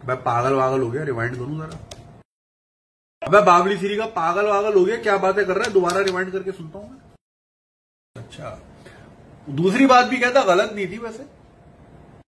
अबे पागल वागल हो गया, रिवाइंड करूं जरा। अबे बाबली सीरी का पागल वागल हो गया, क्या बातें कर रहा है, दोबारा रिवाइंड करके सुनता हूं मैं। अच्छा, दूसरी बात भी कहता गलत नहीं थी वैसे।